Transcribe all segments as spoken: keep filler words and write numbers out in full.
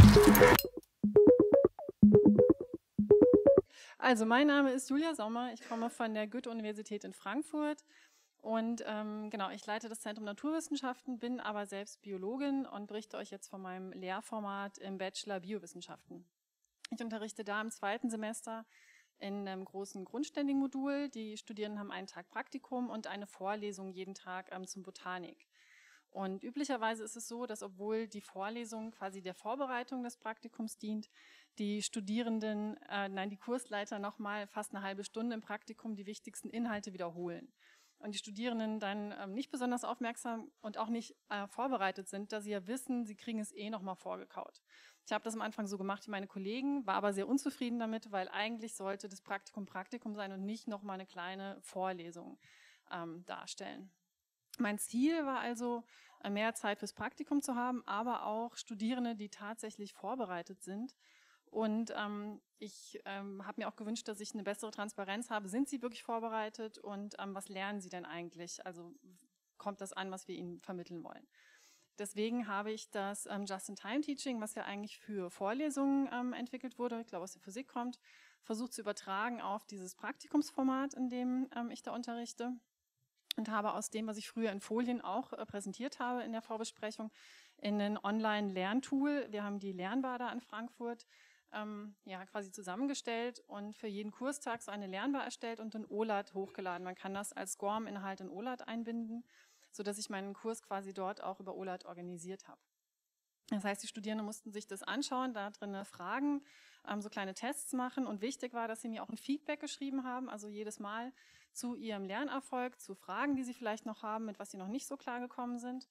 Also mein Name ist Julia Sommer, ich komme von der Goethe-Universität in Frankfurt und ähm, genau, ich leite das Zentrum Naturwissenschaften, bin aber selbst Biologin und berichte euch jetzt von meinem Lehrformat im Bachelor Biowissenschaften. Ich unterrichte da im zweiten Semester in einem großen grundständigen Modul. Die Studierenden haben einen Tag Praktikum und eine Vorlesung jeden Tag ähm, zum Botanik. Und üblicherweise ist es so, dass obwohl die Vorlesung quasi der Vorbereitung des Praktikums dient, die Studierenden, äh, nein, die Kursleiter nochmal fast eine halbe Stunde im Praktikum die wichtigsten Inhalte wiederholen. Und die Studierenden dann ähm, nicht besonders aufmerksam und auch nicht äh, vorbereitet sind, da sie ja wissen, sie kriegen es eh nochmal vorgekaut. Ich habe das am Anfang so gemacht wie meine Kollegen, war aber sehr unzufrieden damit, weil eigentlich sollte das Praktikum Praktikum sein und nicht nochmal eine kleine Vorlesung ähm, darstellen. Mein Ziel war also, mehr Zeit fürs Praktikum zu haben, aber auch Studierende, die tatsächlich vorbereitet sind. Und ähm, ich ähm, habe mir auch gewünscht, dass ich eine bessere Transparenz habe. Sind sie wirklich vorbereitet und ähm, was lernen sie denn eigentlich? Also kommt das an, was wir ihnen vermitteln wollen? Deswegen habe ich das ähm, Just-in-Time-Teaching, was ja eigentlich für Vorlesungen ähm, entwickelt wurde, ich glaube aus der Physik kommt, versucht zu übertragen auf dieses Praktikumsformat, in dem ähm, ich da unterrichte. Und habe aus dem, was ich früher in Folien auch äh, präsentiert habe in der Vorbesprechung, in ein Online-Lerntool, wir haben die Lernbar da in Frankfurt, ähm, ja, quasi zusammengestellt und für jeden Kurstag so eine Lernbar erstellt und in O L A T hochgeladen. Man kann das als SCORM-Inhalt in O L A T einbinden, sodass ich meinen Kurs quasi dort auch über O L A T organisiert habe. Das heißt, die Studierenden mussten sich das anschauen, da drin Fragen, ähm, so kleine Tests machen und wichtig war, dass sie mir auch ein Feedback geschrieben haben, also jedes Mal zu ihrem Lernerfolg, zu Fragen, die sie vielleicht noch haben, mit was sie noch nicht so klar gekommen sind.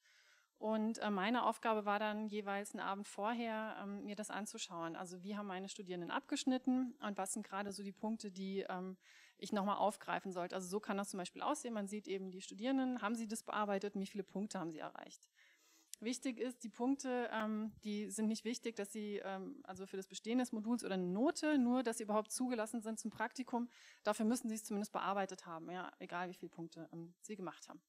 Und äh, meine Aufgabe war dann jeweils einen Abend vorher, ähm, mir das anzuschauen. Also wie haben meine Studierenden abgeschnitten und was sind gerade so die Punkte, die ähm, ich nochmal aufgreifen sollte. Also so kann das zum Beispiel aussehen. Man sieht eben die Studierenden, haben sie das bearbeitet und wie viele Punkte haben sie erreicht. Wichtig ist, die Punkte, ähm, die sind nicht wichtig, dass sie, ähm, also für das Bestehen des Moduls oder eine Note, nur, dass sie überhaupt zugelassen sind zum Praktikum. Dafür müssen sie es zumindest bearbeitet haben, ja, egal wie viele Punkte ähm, sie gemacht haben.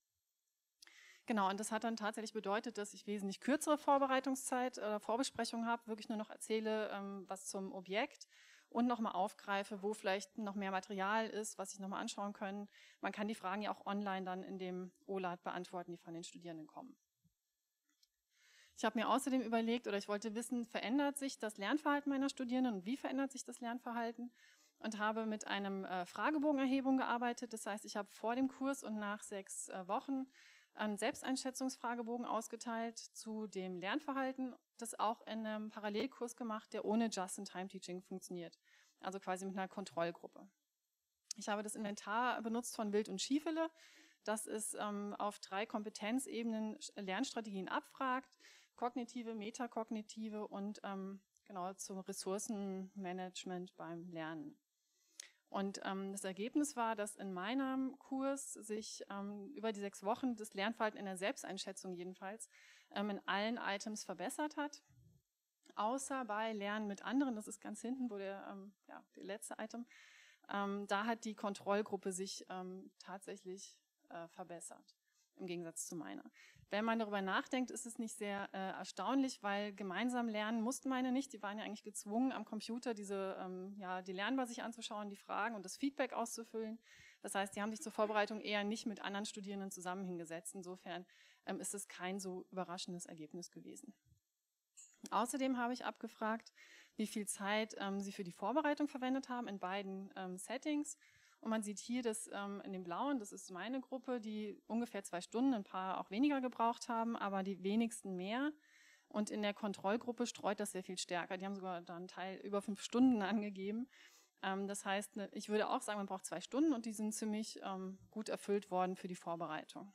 Genau, und das hat dann tatsächlich bedeutet, dass ich wesentlich kürzere Vorbereitungszeit oder Vorbesprechung habe, wirklich nur noch erzähle, ähm, was zum Objekt und nochmal aufgreife, wo vielleicht noch mehr Material ist, was sich nochmal anschauen können. Man kann die Fragen ja auch online dann in dem O L A T beantworten, die von den Studierenden kommen. Ich habe mir außerdem überlegt, oder ich wollte wissen, verändert sich das Lernverhalten meiner Studierenden und wie verändert sich das Lernverhalten? Und habe mit einem äh, Fragebogenerhebung gearbeitet. Das heißt, ich habe vor dem Kurs und nach sechs äh, Wochen einen Selbsteinschätzungsfragebogen ausgeteilt zu dem Lernverhalten, das auch in einem Parallelkurs gemacht, der ohne Just-in-Time-Teaching funktioniert. Also quasi mit einer Kontrollgruppe. Ich habe das Inventar benutzt von Wild und Schiefele. Das ist ähm, auf drei Kompetenzebenen Lernstrategien abfragt. Kognitive, metakognitive und ähm, genau zum Ressourcenmanagement beim Lernen. Und ähm, das Ergebnis war, dass in meinem Kurs sich ähm, über die sechs Wochen das Lernverhalten in der Selbsteinschätzung jedenfalls ähm, in allen Items verbessert hat, außer bei Lernen mit anderen, das ist ganz hinten, wo der, ähm, ja, der letzte Item, ähm, da hat die Kontrollgruppe sich ähm, tatsächlich äh, verbessert, im Gegensatz zu meiner. Wenn man darüber nachdenkt, ist es nicht sehr äh, erstaunlich, weil gemeinsam lernen mussten meine nicht. Die waren ja eigentlich gezwungen, am Computer diese, ähm, ja, die Lernbar sich anzuschauen, die Fragen und das Feedback auszufüllen. Das heißt, die haben sich zur Vorbereitung eher nicht mit anderen Studierenden zusammen hingesetzt. Insofern ähm, ist es kein so überraschendes Ergebnis gewesen. Außerdem habe ich abgefragt, wie viel Zeit ähm, sie für die Vorbereitung verwendet haben in beiden ähm, Settings. Und man sieht hier, dass ähm, in dem Blauen, das ist meine Gruppe, die ungefähr zwei Stunden, ein paar auch weniger gebraucht haben, aber die wenigsten mehr. Und in der Kontrollgruppe streut das sehr viel stärker. Die haben sogar da einen Teil über fünf Stunden angegeben. Ähm, das heißt, ne, ich würde auch sagen, man braucht zwei Stunden und die sind ziemlich ähm, gut erfüllt worden für die Vorbereitung.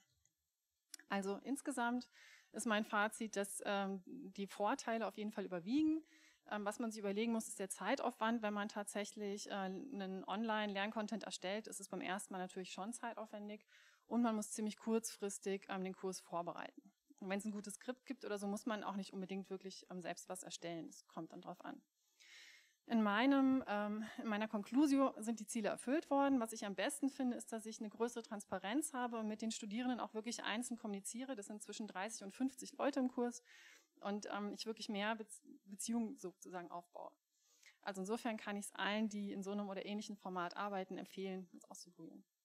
Also insgesamt ist mein Fazit, dass ähm, die Vorteile auf jeden Fall überwiegen. Ähm, was man sich überlegen muss, ist der Zeitaufwand. Wenn man tatsächlich äh, einen Online-Lerncontent erstellt, ist es beim ersten Mal natürlich schon zeitaufwendig und man muss ziemlich kurzfristig ähm, den Kurs vorbereiten. Und wenn es ein gutes Skript gibt oder so, muss man auch nicht unbedingt wirklich ähm, selbst was erstellen. Das kommt dann drauf an. In, meinem, ähm, in meiner Conclusio sind die Ziele erfüllt worden. Was ich am besten finde, ist, dass ich eine größere Transparenz habe und mit den Studierenden auch wirklich einzeln kommuniziere. Das sind zwischen dreißig und fünfzig Leute im Kurs und ähm, ich wirklich mehr Beziehung sozusagen aufbaue. Also insofern kann ich es allen, die in so einem oder ähnlichen Format arbeiten, empfehlen, es auszuprobieren.